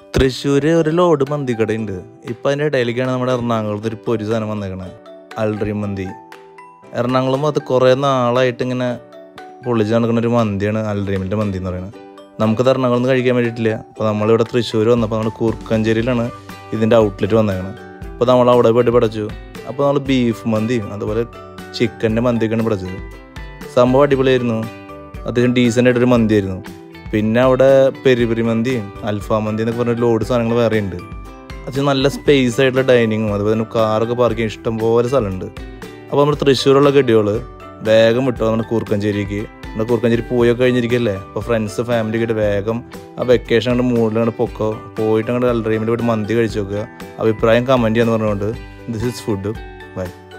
തൃശ്ശൂര് ഒരു ലോഡ് മന്തിക്കടയുണ്ട്. ഇപ്പം അതിൻ്റെ ഇടയിലേക്കാണ് നമ്മുടെ എറണാകുളത്ത് ഒരു പൊരി സാധനം വന്നേക്കണത്, അൾഡ്രീം മന്തി. എറണാകുളം അത് കുറേ നാളായിട്ട് ഇങ്ങനെ പൊളിച്ച് നടക്കുന്ന ഒരു മന്തിയാണ് അൾഡ്രീമിൻ്റെ മന്തി എന്ന് പറയുന്നത്. നമുക്കത് എറണാകുളത്ത് കഴിക്കാൻ വേണ്ടിയിട്ടില്ല. അപ്പോൾ നമ്മളിവിടെ തൃശ്ശൂർ വന്നപ്പോൾ നമ്മൾ കൂർക്കഞ്ചേരിയിലാണ് ഇതിൻ്റെ ഔട്ട്ലെറ്റ് വന്നേക്കണത്. അപ്പോൾ നമ്മൾ അവിടെ പോയിട്ട് പഠിച്ചു. അപ്പോൾ നമ്മൾ ബീഫ് മന്തിയും അതുപോലെ ചിക്കൻ്റെ മന്തിയൊക്കെയാണ് പഠിച്ചത്. സംഭവം അടിപൊളിയായിരുന്നു. അത്യാവശ്യം ഡീസൻ്റ് ആയിട്ടൊരു മന്തിയായിരുന്നു. പിന്നെ അവിടെ പെരി മന്തിയും അൽഫാം മന്തി എന്നൊക്കെ പറഞ്ഞൊരു ലോഡ് സാധനങ്ങൾ വേറെ ഉണ്ട്. അത്യാവശ്യം നല്ല സ്പേസ് ആയിട്ടുള്ള ഡൈനിങ്ങും അതുപോലെ തന്നെ കാറൊക്കെ പാർക്ക് ചെയ്യാൻ ഇഷ്ടംപോലെ സ്ഥലമുണ്ട്. അപ്പോൾ നമ്മൾ തൃശ്ശൂരുള്ള ഗഡികൾ വേഗം വിട്ടു നമ്മുടെ കൂർക്കഞ്ചേരിക്ക്. നമ്മുടെ കൂർക്കഞ്ചേരി പോയൊക്കെ കഴിഞ്ഞിരിക്കല്ലേ. അപ്പോൾ ഫ്രണ്ട്സ് ഫാമിലി ആയിട്ട് വേഗം ആ വെക്കേഷൻ കൊണ്ട് മൂഡിൽ പൊക്കോ പോയിട്ട് അങ്ങോട്ട് അൾഡ്രീമിൽ പോയിട്ട് മന്തി കഴിച്ചു നോക്കുക. അഭിപ്രായം കമൻറ്റ് ചെയ്യാന്ന് പറഞ്ഞുകൊണ്ട് ദിസ് ഇസ് ഫുഡ് ബൈ.